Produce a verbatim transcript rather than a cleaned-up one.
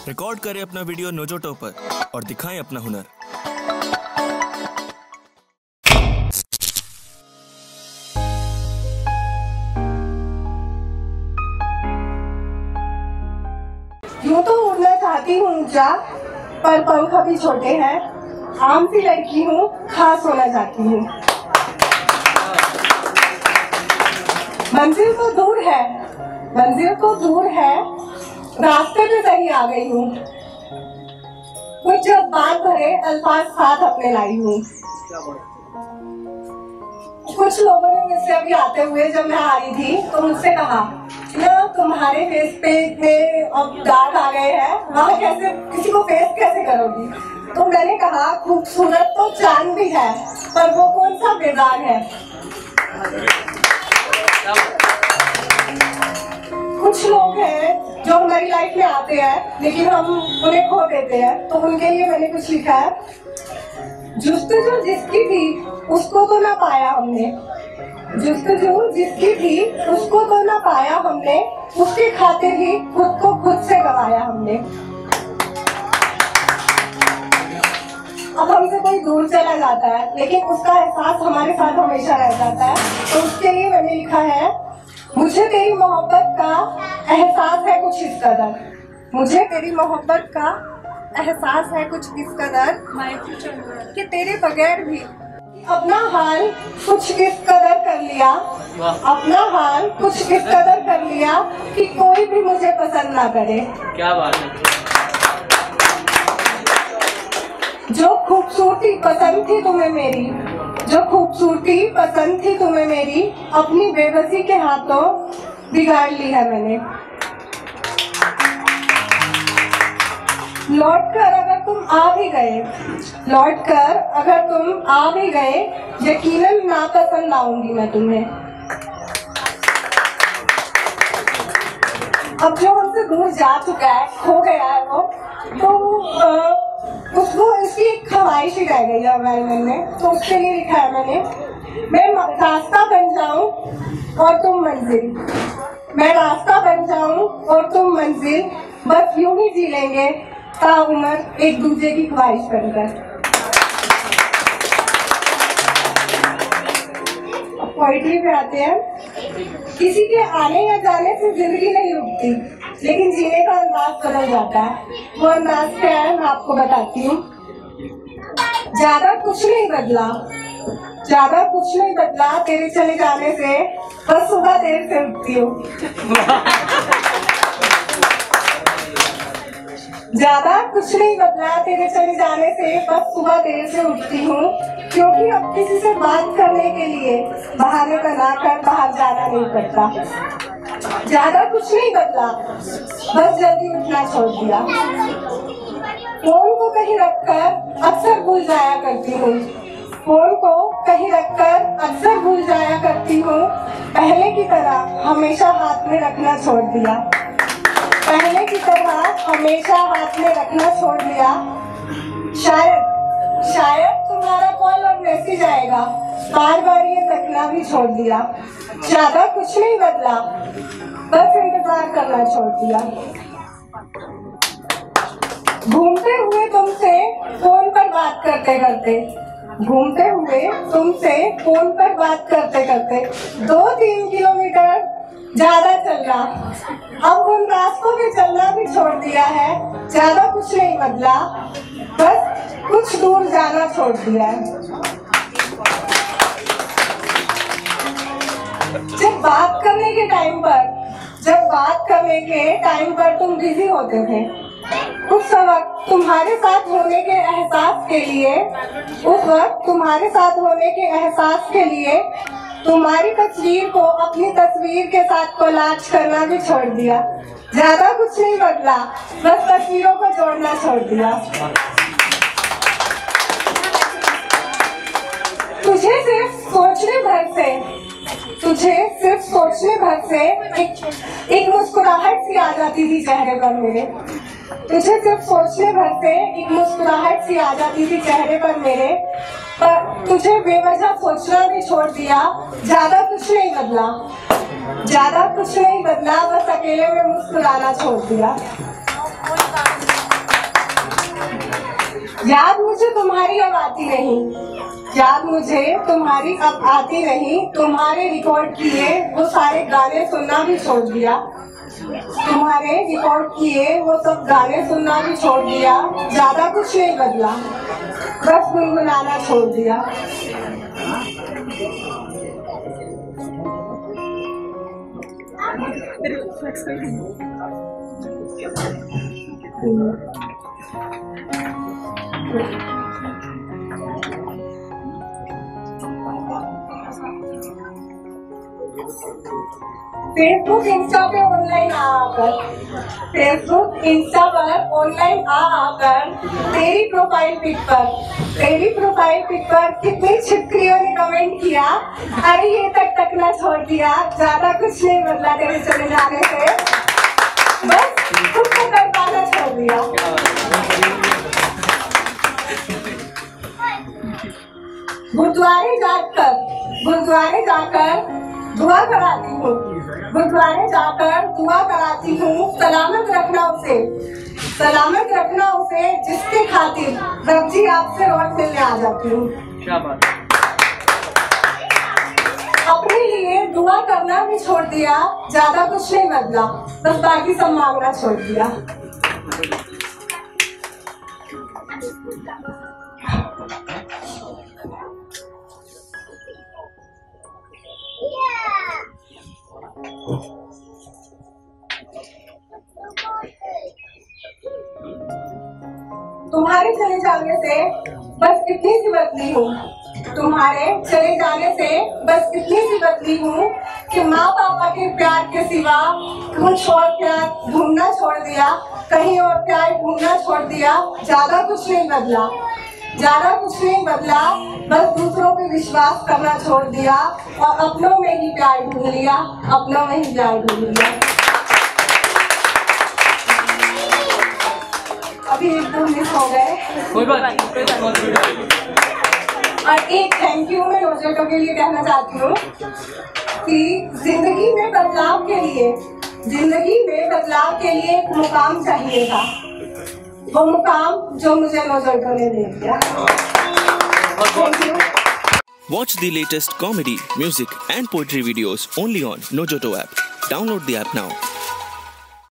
Record करें अपना video Nojoto पर और दिखाएं अपना हुनर। यूं तो उड़ना चाहती हूँ ऊंचा, पर पंख अभी छोटे हैं। आम सी लड़की हूँ, खास होना चाहती हूँ। मंजिल तो दूर है, मंजिल तो दूर है, रास्ते पे सही आ गई हूँ। कुछ जब बात भरे अल्फाज साथ अपने लाई हूँ। कुछ लोगों ने मुझसे अभी आते हुए जब मैं आ रही थी तो मुझसे कहा ना तुम्हारे फेस पे इतने अब दाग आ गए हैं, वहाँ कैसे किसी को फेस कैसे करोगी। तो मैंने कहा खूबसूरत तो चांद भी है, पर वो कौन सा बेदाग है। कुछ लोग हैं जो हमारी लाइफ में आते हैं लेकिन हम उन्हें खो देते हैं, तो उनके लिए मैंने कुछ लिखा है। जुस्तजू जिसकी थी उसको तो ना पाया हमने, जुस्तजू जिसकी थी उसको तो ना पाया हमने, उसके खातिर ही खुद को खुद से गवाया हमने। अब हमसे कोई दूर चला जाता है लेकिन उसका एहसास हमारे साथ हमेशा रह जाता है, तो उसके लिए मैंने लिखा है। मुझे तेरी मोहब्बत का एहसास है कुछ इस कदर, मुझे तेरी मोहब्बत का एहसास है कुछ इस कदर कि तेरे बगैर भी अपना हाल कुछ इस कदर कर लिया, अपना हाल कुछ इस कदर कर लिया कि कोई भी मुझे पसंद ना करे। क्या बात है। जो खूबसूरती पसंद थी तुम्हें मेरी, जो खूबसूरती पसंद थी तुम्हें मेरी, अपनी बेबसी के हाथों बिगाड़ ली है मैंने। लौट कर अगर तुम आ भी गए, लौट कर अगर तुम आ भी गए, यकीनन नापसंद आऊंगी मैं तुम्हें। अब जो हमसे दूर जा चुका है, खो गया है वो, तो आ, उसको इसकी एक ख्वाहिश ही रह गई है हमारे मन में, तो उसके लिए लिखा है मैंने। मैं रास्ता बन जाऊं और तुम मंजिल, मैं रास्ता बन जाऊं और तुम मंजिल, बस यूं ही जी लेंगे ताउम्र एक दूसरे की ख्वाहिश बनकर। पोइट्री पे आते हैं। किसी के आने या जाने से जिंदगी नहीं रुकती, लेकिन जीने का अंदाज बदल जाता है। वो अंदाज क्या है मैं आपको बताती हूँ। ज्यादा कुछ नहीं बदला, ज्यादा कुछ नहीं बदला तेरे चले जाने से, बस सुबह देर से उठती हूँ। ज्यादा कुछ नहीं बदला तेरे चले जाने से, बस सुबह देर से उठती हूँ, क्योंकि अब किसी से बात करने के लिए बहाने बनाकर बाहर जाना नहीं पड़ता। ज्यादा कुछ नहीं बदला, बस जल्दी उठना छोड़ दिया। फोन को कहीं रखकर अक्सर भूल जाया करती हूँ, फोन को कहीं रखकर अक्सर भूल जाया करती हूँ, पहले की तरह हमेशा हाथ में रखना छोड़ दिया, पहले की तरह हमेशा हाथ में रखना छोड़ दिया। शायद शायद तुम्हारा कॉल और मैसेज आएगा, बार बार ये तकना भी छोड़ दिया। ज्यादा कुछ नहीं बदला, बस इंतजार करना छोड़ दिया। घूमते हुए तुमसे फोन पर बात करते करते, घूमते हुए तुमसे फोन पर बात करते करते, दो तीन किलोमीटर ज्यादा चलना, अब उन रास्तों पे चलना भी छोड़ दिया है। ज्यादा कुछ नहीं बदला, बस कुछ दूर जाना छोड़ दिया है। जब बात करने के टाइम पर जब बात करने के टाइम पर तुम बिजी होते थे, उस वक्त तुम्हारे साथ होने के एहसास के लिए उस वक्त तुम्हारे साथ होने के एहसास के लिए तुम्हारी तस्वीर को अपनी तस्वीर के साथ कोलाज करना भी छोड़ दिया। ज्यादा कुछ नहीं बदला, बस तस्वीरों को जोड़ना छोड़ दिया। तुझे सिर्फ सोचने भर से तुझे सिर्फ सोचने भर से एक एक मुस्कुराहट सी आ जाती थी चेहरे पर मेरे, तुझे सिर्फ सोचने भर से एक मुस्कुराहट सी आ जाती थी चेहरे पर मेरे, पर तुझे बेवजह सोचना भी छोड़ दिया। ज्यादा कुछ नहीं बदला, ज्यादा कुछ नहीं बदला, बस अकेले में मुस्कुराना छोड़ दिया। याद मुझे तुम्हारी अब आती नहीं, याद मुझे तुम्हारी अब आती नहीं। तुम्हारे रिकॉर्ड किए वो सारे गाने सुनना भी छोड़ दिया, तुम्हारे रिकॉर्ड किए वो सब गाने सुनना भी छोड़ दिया। ज्यादा कुछ नहीं बदला, बस गुनगुनाना छोड़ दिया। फेसबुक इंस्टा पे ऑनलाइन आ आकर, फेसबुक इंस्टा पर ऑनलाइन आ आकर तेरी प्रोफाइल पिक पर, तेरी प्रोफाइल पिक पर कितनी छिपकलियों ने कमेंट किया, अरे ये तक तकना छोड़ दिया। ज्यादा कुछ नहीं बदला तेरे चले जाने से, बस खुद को कर पाना छोड़ दिया। गुरुद्वारे जाकर, गुरुद्वारे जाकर दुआ कराती हूँ, गुरुद्वारे जाकर दुआ कराती हूँ। सलामत रखना उसे, सलामत रखना उसे जिसके खातिर रब जी आपसे रोज मिलने आ जाती हूँ। क्या बात। अपने लिए दुआ करना भी छोड़ दिया, ज्यादा कुछ नहीं बदला, बस बाकी सब मांगना छोड़ दिया। तुम्हारे चले जाने से बस इतनी सी बदली हूँ, तुम्हारे चले जाने से बस इतनी सी बदली हूँ कि माँ पापा के प्यार के सिवा कुछ और प्यार ढूंढना छोड़ दिया, कहीं और प्यार ढूंढना छोड़ दिया। ज्यादा कुछ नहीं बदला, ज्यादा कुछ नहीं बदला, बस दूसरों पे विश्वास करना छोड़ दिया और अपनों में ही प्यार ढूंढ लिया, अपनों में ही प्यार ढूंढ लिया। अभी एक दो मिस हो गए, कोई बात नहीं। और एक थैंक यू मैं रोजोटो के लिए कहना चाहती हूँ कि जिंदगी में बदलाव के लिए, जिंदगी में बदलाव के लिए एक मुकाम चाहिए था, वो मुकाम जो मुझे रोजोटो ने दे दिया। Thank you. Watch the latest comedy, music and poetry videos only on Nojoto app. Download the app now.